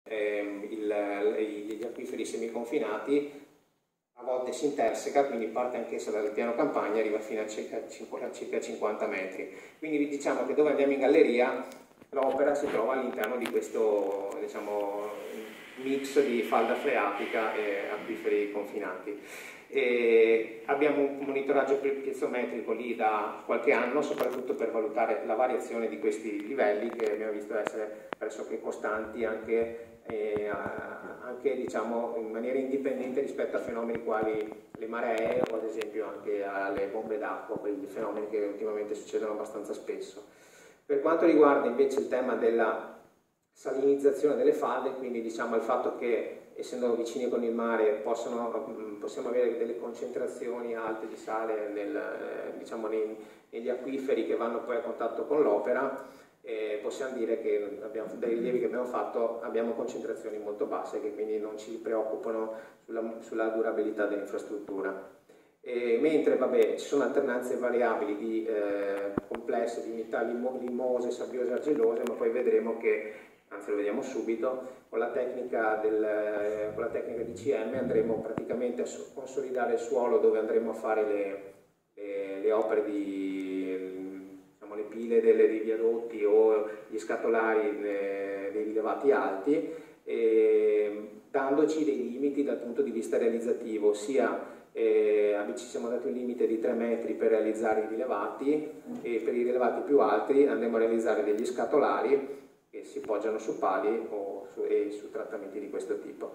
gli acquiferi semiconfinati, a volte si interseca, quindi parte anch'essa dal piano campagna e arriva fino a circa 50 metri. Quindi diciamo che dove andiamo in galleria l'opera si trova all'interno di questo, diciamo, mix di falda freatica e acquiferi confinati. E abbiamo un monitoraggio piezometrico lì da qualche anno, soprattutto per valutare la variazione di questi livelli, che abbiamo visto essere pressoché costanti anche diciamo, in maniera indipendente rispetto a fenomeni quali le maree o ad esempio anche alle bombe d'acqua, quei fenomeni che ultimamente succedono abbastanza spesso. Per quanto riguarda invece il tema della salinizzazione delle falde, quindi diciamo il fatto che essendo vicini con il mare possiamo avere delle concentrazioni alte di sale diciamo, negli acquiferi che vanno poi a contatto con l'opera, possiamo dire che dai rilievi che abbiamo fatto abbiamo concentrazioni molto basse che quindi non ci preoccupano sulla durabilità dell'infrastruttura. Mentre vabbè, ci sono alternanze variabili di complesse di unità limose, sabbiose e argillose, ma poi vedremo che, anzi lo vediamo subito, con la tecnica DCM andremo praticamente a consolidare il suolo dove andremo a fare le opere diciamo, le pile dei viadotti o gli scatolari dei rilevati alti, dandoci dei limiti dal punto di vista realizzativo, sia ci siamo dati un limite di 3 metri per realizzare i rilevati e per i rilevati più alti andremo a realizzare degli scatolari che si poggiano su pali e su trattamenti di questo tipo.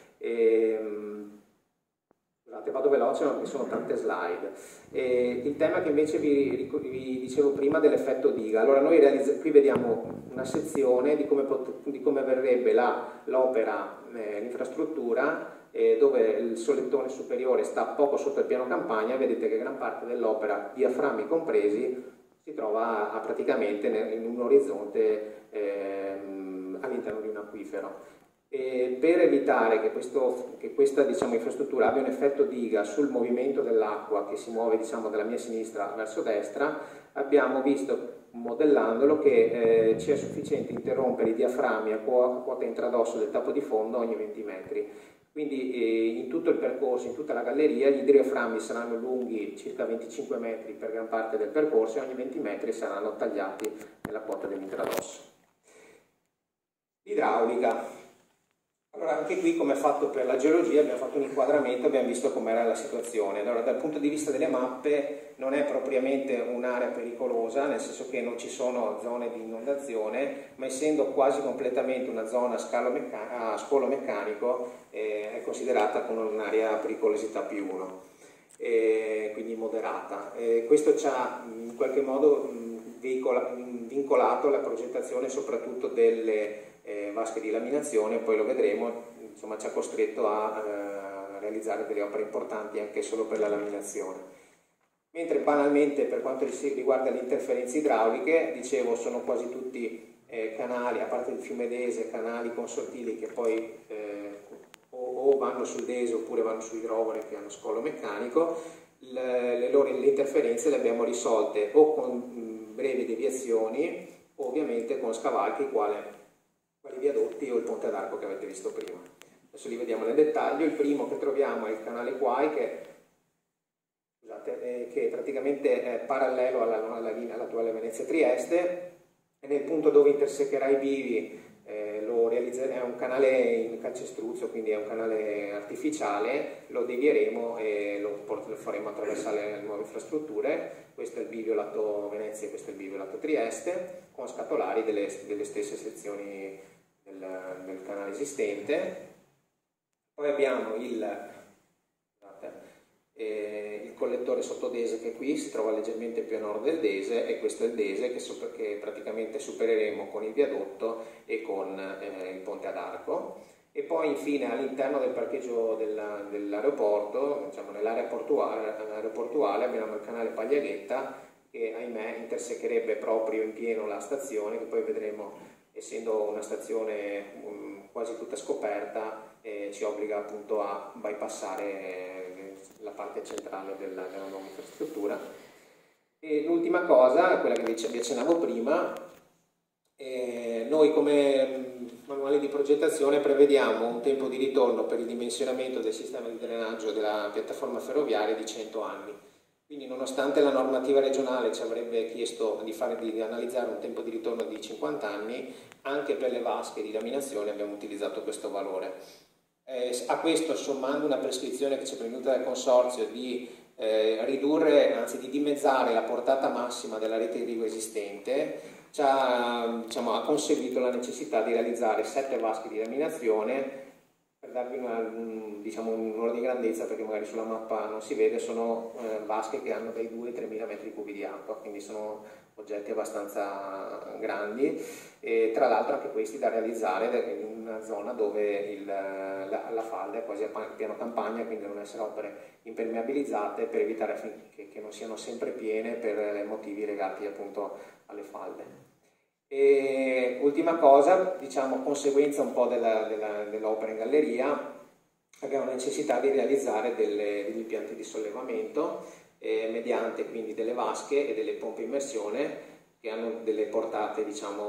Scusate, vado veloce perché sono tante slide. Il tema che invece vi dicevo prima dell'effetto diga. Allora noi qui vediamo una sezione di come verrebbe l'opera, l'infrastruttura, dove il solettone superiore sta poco sotto il piano campagna. Vedete che gran parte dell'opera, diaframmi compresi, si trova praticamente in un orizzonte all'interno di un acquifero. Per evitare che questa diciamo, infrastruttura abbia un effetto diga sul movimento dell'acqua che si muove diciamo, dalla mia sinistra verso destra, abbiamo visto, modellandolo, che ci è sufficiente interrompere i diaframmi a quota intradosso del tappo di fondo ogni 20 metri. Quindi in tutto il percorso, in tutta la galleria, gli diaframmi saranno lunghi circa 25 metri per gran parte del percorso e ogni 20 metri saranno tagliati nella quota dell'intradosso. Idraulica. Allora, anche qui, come fatto per la geologia, abbiamo fatto un inquadramento, abbiamo visto com'era la situazione. Allora, dal punto di vista delle mappe, non è propriamente un'area pericolosa, nel senso che non ci sono zone di inondazione, ma essendo quasi completamente una zona a scolo meccanico, è considerata come un'area a pericolosità più 1, quindi moderata. Questo ci ha in qualche modo vincolato la progettazione soprattutto delle vasche di laminazione, poi lo vedremo, insomma ci ha costretto a realizzare delle opere importanti anche solo per la laminazione. Mentre banalmente per quanto riguarda le interferenze idrauliche, dicevo, sono quasi tutti canali, a parte il fiume Dese, canali consortili che poi o vanno sul Dese oppure vanno su idrovore che hanno scolo meccanico. Le interferenze le abbiamo risolte o con brevi deviazioni o ovviamente con scavalchi quali viadotti o il ponte ad arco che avete visto prima. Adesso li vediamo nel dettaglio. Il primo che troviamo è il canale Quai, che praticamente è parallelo all'attuale Venezia-Trieste, e nel punto dove intersecherà i bivi è un canale in calcestruzzo, quindi è un canale artificiale, lo devieremo e lo faremo attraversare le nuove infrastrutture. Questo è il bivio lato Venezia e questo è il bivio lato Trieste, con scatolari delle stesse sezioni del canale esistente. Poi abbiamo il collettore sotto Dese, che qui si trova leggermente più a nord del Dese, e questo è il Dese che praticamente supereremo con il viadotto e con il ponte ad arco. E poi infine all'interno del parcheggio dell'aeroporto, diciamo nell'area aeroportuale, abbiamo il canale Pagliaghetta, che ahimè intersecherebbe proprio in pieno la stazione, che poi vedremo, essendo una stazione quasi tutta scoperta, ci obbliga appunto a bypassare la parte centrale della nuova infrastruttura. E l'ultima cosa, quella che vi accennavo prima, noi come manuale di progettazione prevediamo un tempo di ritorno per il dimensionamento del sistema di drenaggio della piattaforma ferroviaria di 100 anni. Quindi nonostante la normativa regionale ci avrebbe chiesto di analizzare un tempo di ritorno di 50 anni, anche per le vasche di laminazione abbiamo utilizzato questo valore. A questo, sommando una prescrizione che ci è venuta dal consorzio di ridurre, anzi di dimezzare la portata massima della rete irrigua esistente, ha conseguito la necessità di realizzare 7 vasche di laminazione. Per darvi un ordine di grandezza, perché magari sulla mappa non si vede, sono vasche che hanno dai 2 ai 3.000 metri cubi di acqua, quindi sono oggetti abbastanza grandi, e tra l'altro anche questi da realizzare in una zona dove la falda è quasi a piano campagna, quindi devono essere opere impermeabilizzate per evitare che non siano sempre piene per motivi legati appunto alle falde. E ultima cosa, conseguenza un po' dell'opera in galleria, abbiamo la necessità di realizzare degli impianti di sollevamento mediante quindi delle vasche e delle pompe immersione che hanno delle portate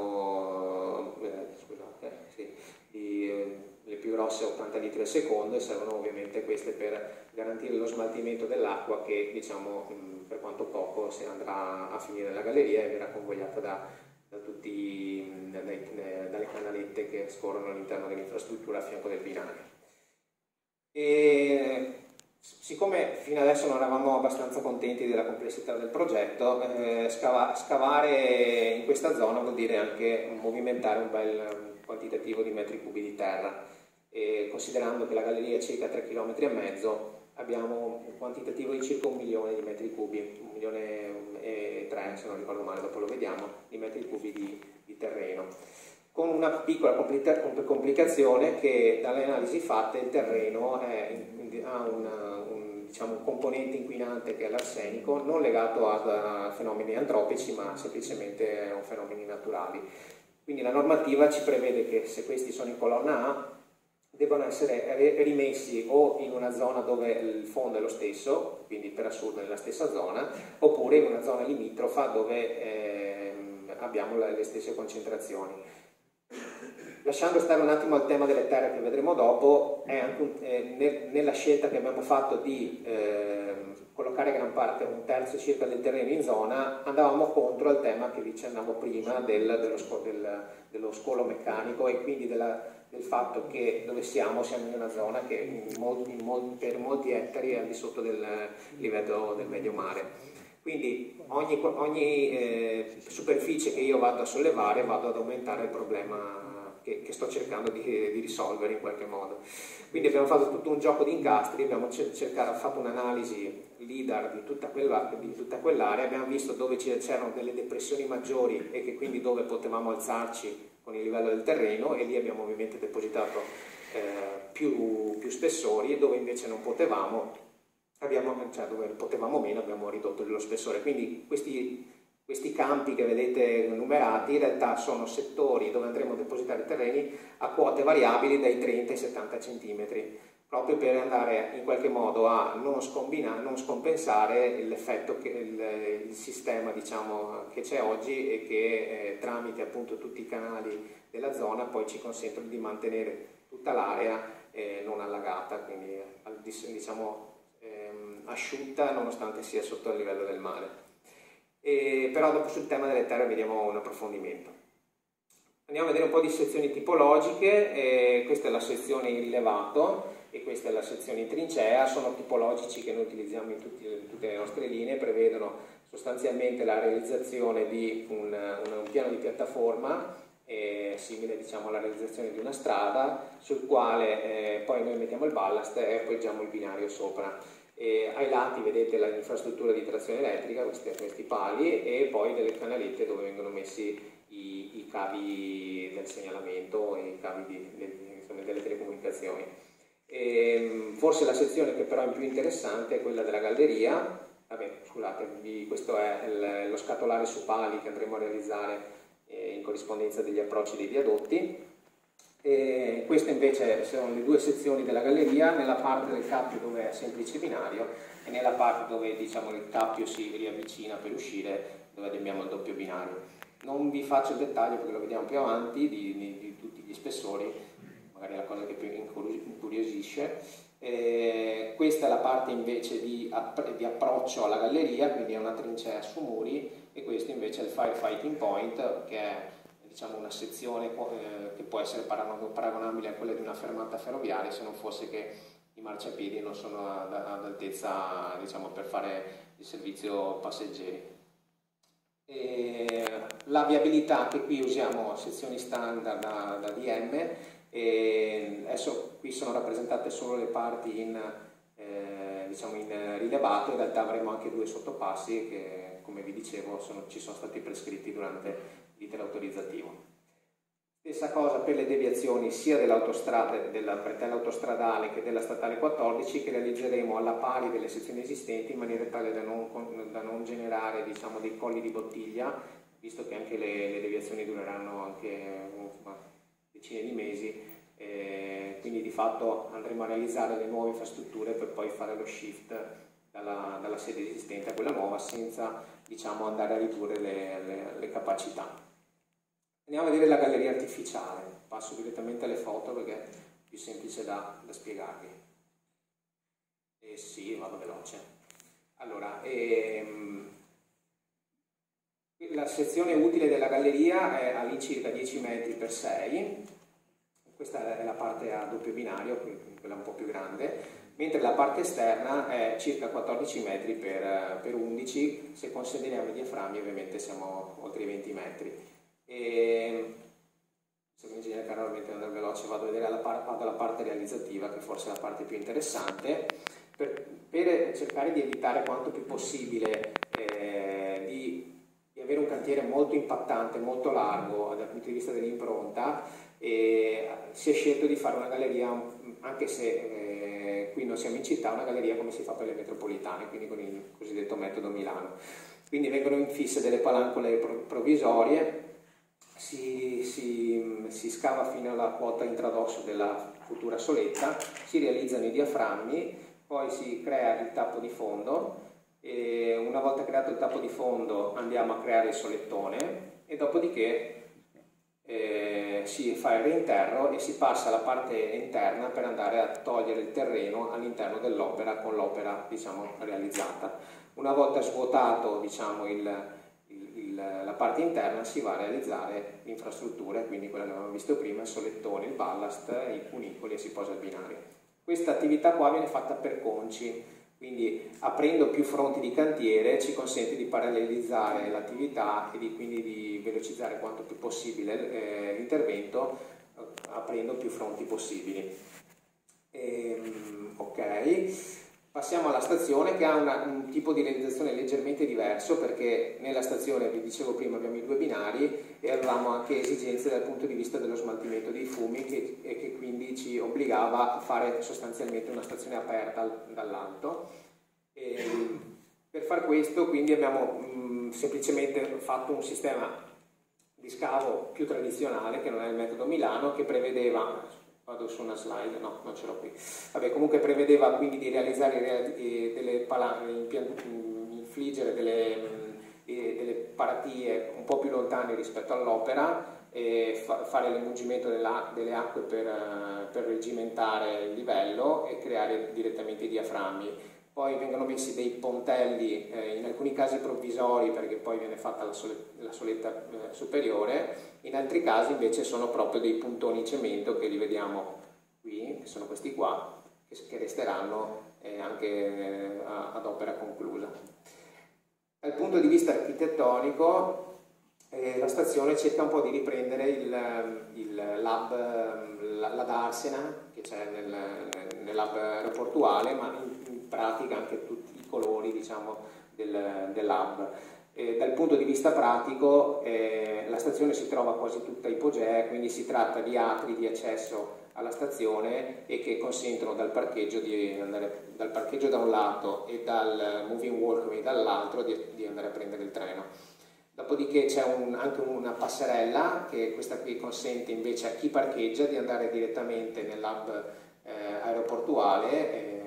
le più grosse 80 litri al secondo, e servono ovviamente queste per garantire lo smaltimento dell'acqua che per quanto poco se andrà a finire nella galleria e verrà convogliata dalle canalette che scorrono all'interno dell'infrastruttura a fianco del binario. E siccome fino adesso non eravamo abbastanza contenti della complessità del progetto, scavare in questa zona vuol dire anche movimentare un bel quantitativo di metri cubi di terra, e considerando che la galleria è circa 3,5 km, abbiamo un quantitativo di circa 1 milione di metri cubi, 1,3 milioni se non ricordo male, dopo lo vediamo, di metri cubi di terreno, con una piccola complicazione che dalle analisi fatte il terreno ha un componente inquinante che è l'arsenico, non legato a fenomeni antropici ma semplicemente a fenomeni naturali. Quindi la normativa ci prevede che se questi sono in colonna A devono essere rimessi o in una zona dove il fondo è lo stesso, quindi per assurdo nella stessa zona, oppure in una zona limitrofa dove abbiamo le stesse concentrazioni. Lasciando stare un attimo al tema delle terre che vedremo dopo, nella scelta che abbiamo fatto di collocare gran parte, 1/3 circa del terreno in zona, andavamo contro al tema che vi accennavo prima dello scolo meccanico, e quindi del fatto che dove siamo in una zona che per molti ettari è al di sotto del livello del medio mare. Quindi ogni superficie che io vado a sollevare vado ad aumentare il problema che sto cercando di risolvere in qualche modo. Quindi abbiamo fatto tutto un gioco di incastri, abbiamo fatto un'analisi LIDAR di tutta quell'area, abbiamo visto dove c'erano delle depressioni maggiori e che quindi dove potevamo alzarci con il livello del terreno, e lì abbiamo ovviamente depositato più spessori, e dove invece non potevamo, dove potevamo meno, abbiamo ridotto lo spessore. Quindi questi campi che vedete numerati in realtà sono settori dove andremo a depositare terreni a quote variabili dai 30 ai 70 cm, proprio per andare in qualche modo a non scompensare l'effetto che il sistema che c'è oggi, e che tramite appunto tutti i canali della zona poi ci consentono di mantenere tutta l'area non allagata, quindi asciutta nonostante sia sotto il livello del mare. Però dopo sul tema delle terre vediamo un approfondimento. Andiamo a vedere un po' di sezioni tipologiche. Questa è la sezione in rilevato e questa è la sezione in trincea. Sono tipologici che noi utilizziamo in tutte le nostre linee, prevedono sostanzialmente la realizzazione di un piano di piattaforma simile alla realizzazione di una strada, sul quale poi noi mettiamo il ballast e appoggiamo il binario sopra. Ai lati vedete l'infrastruttura di trazione elettrica, questi pali, e poi delle canalette dove vengono messi i cavi del segnalamento e i cavi delle telecomunicazioni. Forse la sezione che però è più interessante è quella della galleria. Questo è lo scatolare su pali che andremo a realizzare in corrispondenza degli approcci dei viadotti. Queste invece sono le due sezioni della galleria, nella parte del cappio dove è semplice binario e nella parte dove il cappio si riavvicina per uscire, dove abbiamo il doppio binario. Non vi faccio il dettaglio perché lo vediamo più avanti di tutti gli di spessori, magari è la cosa che più incuriosisce. Questa è la parte invece di approccio alla galleria, quindi è una trincea su muri, e questo invece è il firefighting point, che è diciamo una sezione che può essere paragonabile a quella di una fermata ferroviaria, se non fosse che i marciapiedi non sono ad altezza, diciamo, per fare il servizio passeggeri. La viabilità, che qui usiamo sezioni standard da DM, e adesso qui sono rappresentate solo le parti diciamo in rilevato. In realtà avremo anche 2 sottopassi che, come vi dicevo, ci sono stati prescritti durante l'iter autorizzativo. Stessa cosa per le deviazioni sia dell'autostrada, della bretella autostradale, che della statale 14, che realizzeremo alla pari delle sezioni esistenti, in maniera tale da non generare, diciamo, dei colli di bottiglia, visto che anche le deviazioni dureranno anche decine di mesi, quindi di fatto andremo a realizzare le nuove infrastrutture per poi fare lo shift dalla sede esistente a quella nuova, senza, diciamo, andare a ridurre le capacità. Andiamo a vedere la galleria artificiale. Passo direttamente alle foto perché è più semplice da spiegarvi. Sì, vado veloce. Allora, la sezione utile della galleria è all'incirca 10 metri per 6. Questa è la parte a doppio binario, quella un po' più grande, mentre la parte esterna è circa 14 metri per 11. Se consideriamo i diaframmi, ovviamente siamo oltre i 20 metri. Se mi ingegnere veramente andare veloce, vado a vedere vado alla parte realizzativa, che forse è la parte più interessante, per cercare di evitare quanto più possibile di avere un cantiere molto impattante, molto largo dal punto di vista dell'impronta. Si è scelto di fare una galleria, anche se qui non siamo in città, una galleria come si fa per le metropolitane, quindi con il cosiddetto metodo Milano. Quindi vengono infisse delle palancole provvisorie, si scava fino alla quota intradosso della futura soletta, si realizzano i diaframmi, poi si crea il tappo di fondo, e una volta creato il tappo di fondo andiamo a creare il solettone, e dopodiché si fa il reinterro e si passa alla parte interna per andare a togliere il terreno all'interno dell'opera, con l'opera, diciamo, realizzata. Una volta svuotato, diciamo, la parte interna, si va a realizzare l'infrastruttura, quindi quella che avevamo visto prima, il solettone, il ballast, i cunicoli, e si posa il binario. Questa attività qua viene fatta per conci, quindi aprendo più fronti di cantiere ci consente di parallelizzare l'attività e quindi di velocizzare quanto più possibile l'intervento, aprendo più fronti possibili. Ok. Passiamo alla stazione, che ha un tipo di realizzazione leggermente diverso, perché nella stazione, vi dicevo prima, abbiamo i 2 binari e avevamo anche esigenze dal punto di vista dello smaltimento dei fumi, e che quindi ci obbligava a fare sostanzialmente una stazione aperta dall'alto. Per far questo quindi abbiamo semplicemente fatto un sistema di scavo più tradizionale, che non è il metodo Milano, che prevedeva... Vado su una slide, no, non ce l'ho qui. Vabbè, comunque prevedeva quindi di realizzare delle infliggere delle paratie un po' più lontane rispetto all'opera, e fare l'emungimento delle acque per reggimentare il livello e creare direttamente i diaframmi. Poi vengono messi dei pontelli, in alcuni casi provvisori, perché poi viene fatta la soletta superiore. In altri casi invece sono proprio dei puntoni in cemento, che li vediamo qui, che sono questi qua, che resteranno anche ad opera conclusa. Dal punto di vista architettonico, la stazione cerca un po' di riprendere il lab, la Darsena, che c'è nel lab aeroportuale, ma in pratica anche tutti i colori, diciamo, del lab. Dal punto di vista pratico, la stazione si trova quasi tutta ipogea, quindi si tratta di atri di accesso alla stazione, e che consentono dal parcheggio da un lato e dal moving walkway dall'altro di andare a prendere il treno. Dopodiché c'è anche una passerella, che questa qui consente invece a chi parcheggia di andare direttamente nel hub aeroportuale, percorrere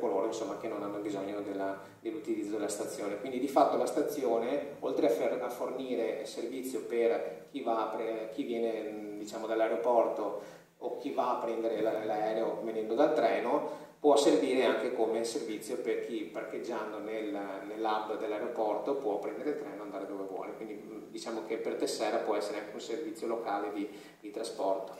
coloro insomma, che non hanno bisogno dell'utilizzo della stazione. Quindi di fatto la stazione, oltre a fornire servizio per chi viene diciamo, dall'aeroporto o chi va a prendere l'aereo venendo dal treno, può servire anche come servizio per chi parcheggiando nell'hub dell'aeroporto può prendere il treno e andare dove vuole. Quindi diciamo che per Tessera può essere anche un servizio locale di trasporto.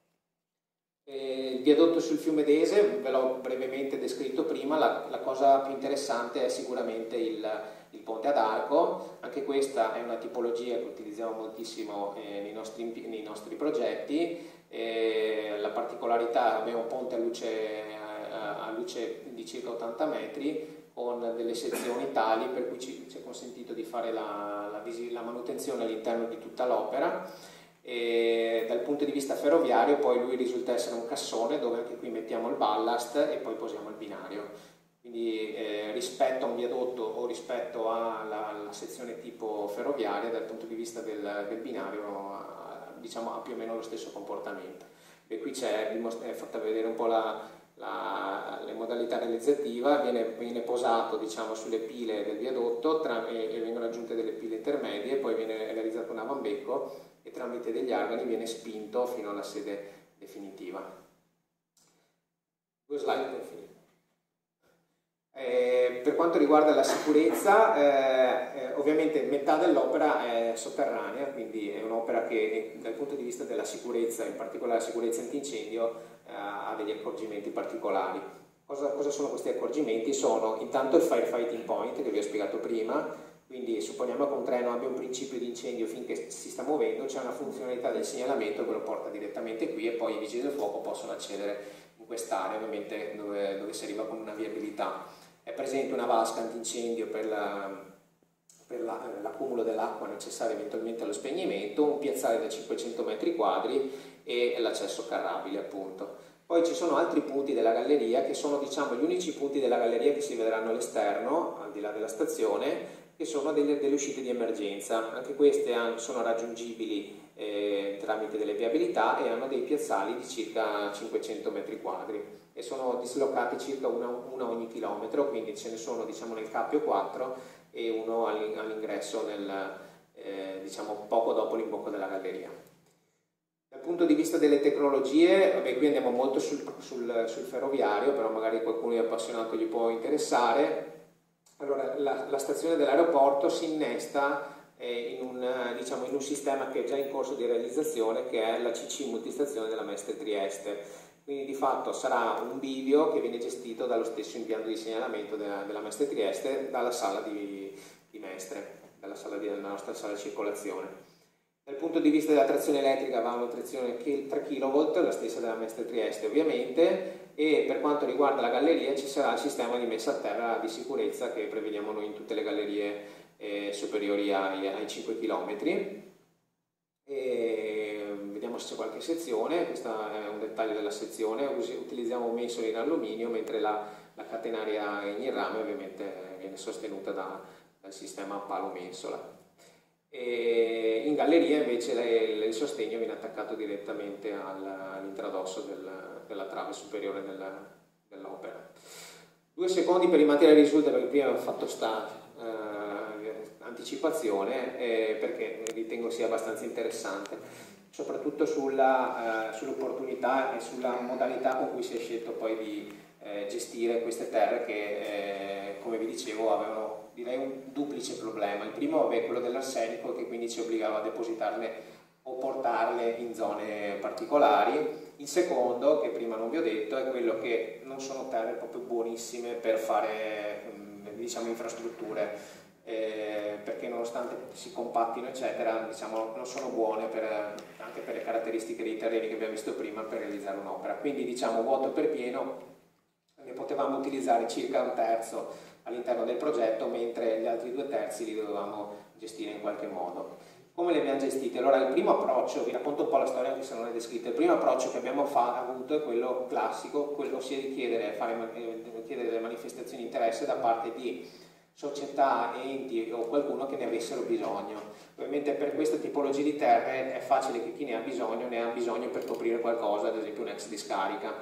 Il viadotto sul fiume Dese, ve l'ho brevemente descritto prima, la cosa più interessante è sicuramente il ponte ad arco. Anche questa è una tipologia che utilizziamo moltissimo nei nostri progetti. La particolarità, abbiamo un ponte a luce di circa 80 metri con delle sezioni tali per cui ci è consentito di fare la manutenzione all'interno di tutta l'opera. E dal punto di vista ferroviario poi lui risulta essere un cassone dove anche qui mettiamo il ballast e poi posiamo il binario. Quindi rispetto a un viadotto o rispetto alla sezione tipo ferroviaria, dal punto di vista del binario diciamo, ha più o meno lo stesso comportamento. E qui è fatta vedere un po' le modalità realizzativa, viene posato diciamo, sulle pile del viadotto e vengono aggiunte delle pile intermedie, poi viene realizzato un avambecco e tramite degli argani viene spinto fino alla sede definitiva. 2 slide per finire. Per quanto riguarda la sicurezza, ovviamente metà dell'opera è sotterranea, quindi è un'opera che dal punto di vista della sicurezza, in particolare la sicurezza antincendio, ha degli accorgimenti particolari. Cosa sono questi accorgimenti? Sono intanto il firefighting point che vi ho spiegato prima, quindi supponiamo che un treno abbia un principio di incendio finché si sta muovendo, c'è una funzionalità del segnalamento che lo porta direttamente qui e poi i vigili del fuoco possono accedere in quest'area, ovviamente dove si arriva con una viabilità. È presente una vasca antincendio per l'accumulo dell'acqua necessaria eventualmente allo spegnimento, un piazzale da 500 metri quadri e l'accesso carrabile appunto. Poi ci sono altri punti della galleria che sono diciamo gli unici punti della galleria che si vedranno all'esterno, al di là della stazione, che sono delle uscite di emergenza. Anche queste sono raggiungibili tramite delle viabilità e hanno dei piazzali di circa 500 metri quadri e sono dislocati circa una ogni chilometro, quindi ce ne sono diciamo nel Cappio 4 e uno all'ingresso diciamo poco dopo l'imbocco della galleria. Dal punto di vista delle tecnologie, vabbè, qui andiamo molto sul ferroviario, però magari qualcuno è appassionato gli può interessare. Allora, la stazione dell'aeroporto si innesta in un sistema che è già in corso di realizzazione, che è la CC multistazione della Mestre Trieste. Quindi di fatto sarà un bivio che viene gestito dallo stesso impianto di segnalamento della Mestre Trieste, dalla sala di Mestre, dalla nostra sala di circolazione. Dal punto di vista della trazione elettrica va una trazione 3 kV, la stessa della Mestre Trieste ovviamente, e per quanto riguarda la galleria ci sarà il sistema di messa a terra di sicurezza che prevediamo noi in tutte le gallerie superiori ai 5 km. E vediamo se c'è qualche sezione, questo è un dettaglio della sezione, utilizziamo mensole in alluminio mentre la catenaria in rame ovviamente viene sostenuta dal sistema palo mensola. E in galleria invece il sostegno viene attaccato direttamente all'intradosso della trave superiore dell'opera. 2 secondi per rimanere il risultato, perché prima ho fatto anticipazione perché ritengo sia abbastanza interessante, soprattutto sull'opportunità e sulla modalità con cui si è scelto poi di gestire queste terre che come vi dicevo avevano direi un duplice problema. Il primo è quello dell'arsenico, che quindi ci obbligava a depositarle o portarle in zone particolari. Il secondo, che prima non vi ho detto, è quello che non sono terre proprio buonissime per fare diciamo infrastrutture, perché nonostante si compattino eccetera, diciamo, non sono buone anche per le caratteristiche dei terreni che abbiamo visto prima per realizzare un'opera. Quindi diciamo vuoto per pieno, ne potevamo utilizzare circa un terzo all'interno del progetto, mentre gli altri 2 terzi li dovevamo gestire in qualche modo. Come li abbiamo gestiti? Allora, il primo approccio, vi racconto un po' la storia anche se non è descritta, il primo approccio che abbiamo avuto è quello classico, quello ossia di chiedere delle manifestazioni di interesse da parte di società, enti o qualcuno che ne avessero bisogno. Ovviamente per questa tipologia di terre è facile che chi ne ha bisogno per coprire qualcosa, ad esempio un'ex discarica.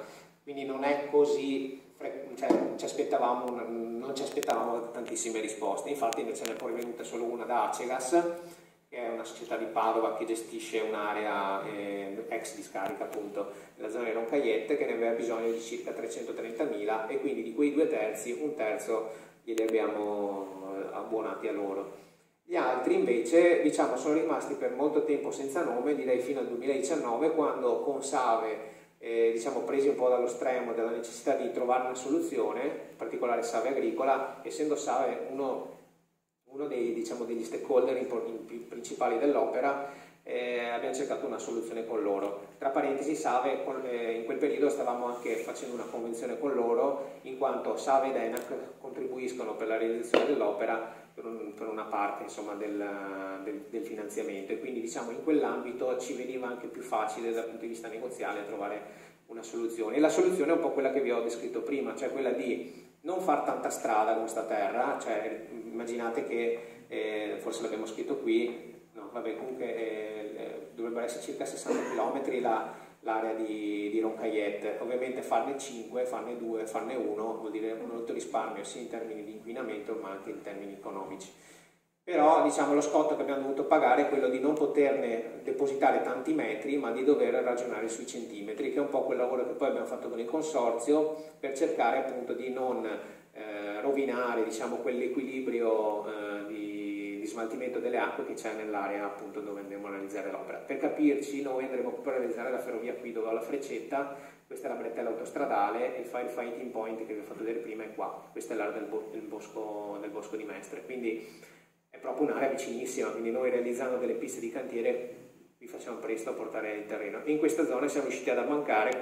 quindi non è così, cioè, non ci aspettavamo tantissime risposte. Infatti invece ne è poi venuta solo una da Acegas, che è una società di Padova che gestisce un'area ex discarica appunto nella zona di Roncaiette, che ne aveva bisogno di circa 330.000 e quindi di quei 2/3 un terzo glieli abbiamo abbonati a loro. Gli altri invece diciamo sono rimasti per molto tempo senza nome, direi fino al 2019, quando con Save diciamo presi un po' dallo stremo della necessità di trovare una soluzione, in particolare Save Agricola, essendo Save uno dei, diciamo, degli stakeholder principali dell'opera, abbiamo cercato una soluzione con loro. Tra parentesi, Save in quel periodo stavamo anche facendo una convenzione con loro, in quanto Save ed ENAC contribuiscono per la realizzazione dell'opera per una parte insomma, del finanziamento, e quindi diciamo in quell'ambito ci veniva anche più facile dal punto di vista negoziale trovare una soluzione. E la soluzione è un po' quella che vi ho descritto prima, cioè quella di non far tanta strada con sta terra, cioè immaginate che, forse l'abbiamo scritto qui, no, vabbè, comunque dovrebbero essere circa 60 km l'area di Roncaiette, ovviamente farne 5, farne 2, farne 1 vuol dire un molto risparmio sia in termini di inquinamento ma anche in termini economici. Però diciamo lo scotto che abbiamo dovuto pagare è quello di non poterne depositare tanti metri ma di dover ragionare sui centimetri, che è un po' quel lavoro che poi abbiamo fatto con il consorzio per cercare appunto di non rovinare diciamo, quell'equilibrio di smaltimento delle acque che c'è nell'area appunto dove andremo a realizzare l'opera. Per capirci, noi andremo proprio a realizzare la ferrovia qui dove ho la freccetta, questa è la bretella autostradale e il firefighting point che vi ho fatto vedere prima è qua, questa è l'area del bosco di Mestre, quindi è proprio un'area vicinissima, quindi noi realizzando delle piste di cantiere vi facciamo presto a portare il terreno. In questa zona siamo riusciti ad abbancare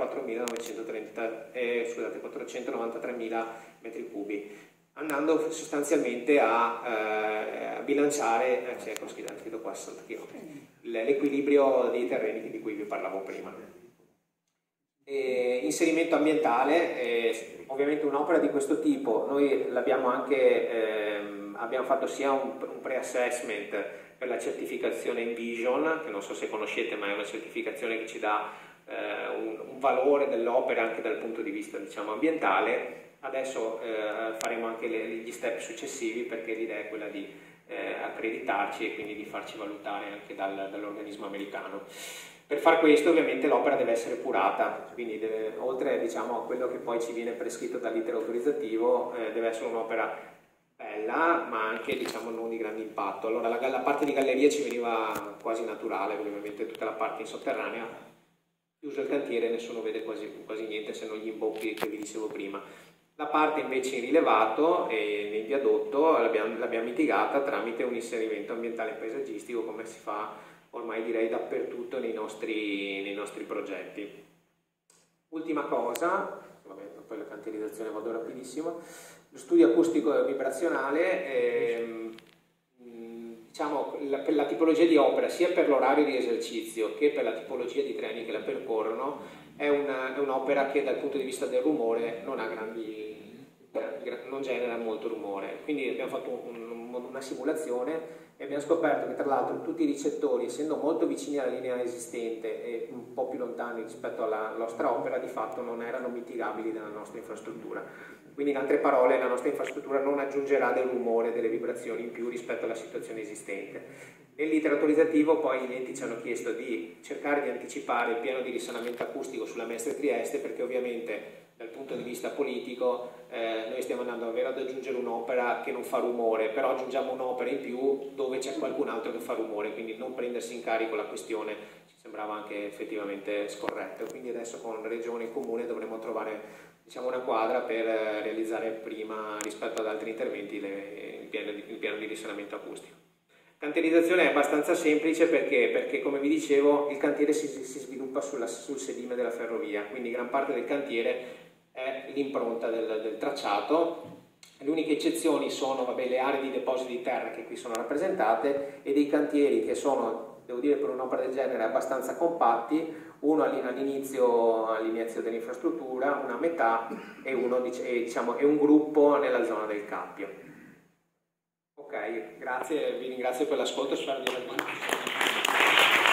493.000 metri cubi, andando sostanzialmente a bilanciare, ecco, scritto qua 60 km, l'equilibrio dei terreni di cui vi parlavo prima. Inserimento ambientale, ovviamente un'opera di questo tipo, noi l'abbiamo anche, abbiamo fatto sia un pre-assessment per la certificazione Envision, che non so se conoscete ma è una certificazione che ci dà un valore dell'opera anche dal punto di vista diciamo, ambientale. Adesso faremo anche gli step successivi perché l'idea è quella di accreditarci e quindi di farci valutare anche dall'organismo americano. Per far questo ovviamente l'opera deve essere curata, quindi oltre diciamo, a quello che poi ci viene prescritto dall'iter autorizzativo deve essere un'opera bella ma anche diciamo, non di grande impatto. Allora la parte di galleria ci veniva quasi naturale, ovviamente tutta la parte in sotterranea, chiuso il cantiere nessuno vede quasi niente se non gli imbocchi che vi dicevo prima. La parte invece in rilevato e nel viadotto l'abbiamo mitigata tramite un inserimento ambientale e paesaggistico come si fa ormai direi dappertutto nei nostri progetti. Ultima cosa, vabbè, poi la cantierizzazione vado rapidissimo, lo studio acustico e vibrazionale, diciamo per la tipologia di opera sia per l'orario di esercizio che per la tipologia di treni che la percorrono è un'opera che dal punto di vista del rumore non genera molto rumore, quindi abbiamo fatto una simulazione e abbiamo scoperto che tra l'altro tutti i ricettori, essendo molto vicini alla linea esistente e un po' più lontani rispetto alla nostra opera, di fatto non erano mitigabili dalla nostra infrastruttura. Quindi in altre parole la nostra infrastruttura non aggiungerà del rumore, delle vibrazioni in più rispetto alla situazione esistente. Nell'iter autorizzativo poi gli enti ci hanno chiesto di cercare di anticipare il piano di risanamento acustico sulla Mestre Trieste, perché ovviamente dal punto di vista politico noi stiamo andando davvero ad aggiungere un'opera che non fa rumore, però aggiungiamo un'opera in più dove c'è qualcun altro che fa rumore, quindi non prendersi in carico la questione ci sembrava anche effettivamente scorretto. Quindi adesso con Regione e Comune dovremo trovare diciamo, una quadra per realizzare prima rispetto ad altri interventi il piano di risanamento acustico. Cantierizzazione è abbastanza semplice perché come vi dicevo il cantiere si sviluppa sul sedime della ferrovia, quindi gran parte del cantiere è l'impronta del tracciato. Le uniche eccezioni sono vabbè, le aree di deposito di terra che qui sono rappresentate e dei cantieri che sono, devo dire per un'opera del genere, abbastanza compatti, uno all'inizio dell'infrastruttura, una a metà e un gruppo nella zona del cappio. Ok, grazie, vi ringrazio per l'ascolto, spero di aver